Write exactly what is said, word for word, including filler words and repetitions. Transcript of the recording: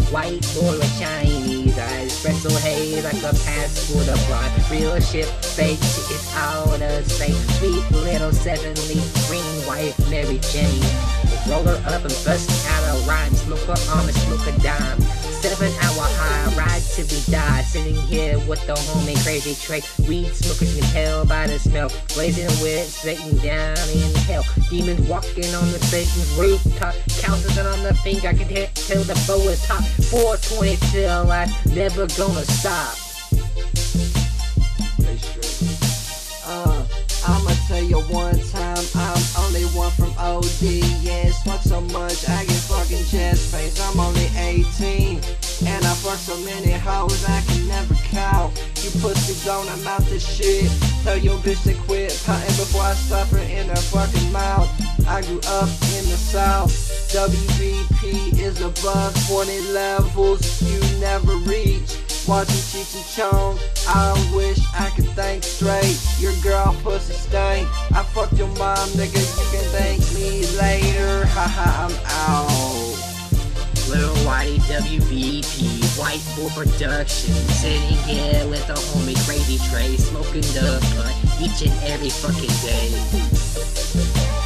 White boy with Chinese eyes, pretzel haze like a passport of blind. Real shit, fake shit, it's all the same. Sweet little seven-leaf green wife, Mary Jane. Roll her up and bust out a rhyme. Smoke her arm and smoke a dime. Seven hour high, ride till we die. Sitting here with the homie Crazy Trey. Weed smokers can tell by the smell. Blazing with Satan down in hell. Demons walking on the Satan's rooftop. Counting on the finger, I can hit till the bow is hot. four twenty till life, never gonna stop. Uh, I'ma tell you one time, I'm only one from O D. Yeah, smoke so much, I get fucking chest face. I'm only eighteen, and I fuck so many hoes I can never count. You pussy don't I'm out this shit. Tell your bitch to quit potting before I slap her in her fucking mouth. I grew up in the south. W B P is above twenty levels you never reach. Watching Cheech and Chong, I wish I could think straight. Your girl pussy stank. I fucked your mom, nigga, you can thank me later. Haha, I'm out. Little Whitey W B P, White Bull Production. Sitting here with the homie Crazy Trey, smoking the blunt each and every fucking day.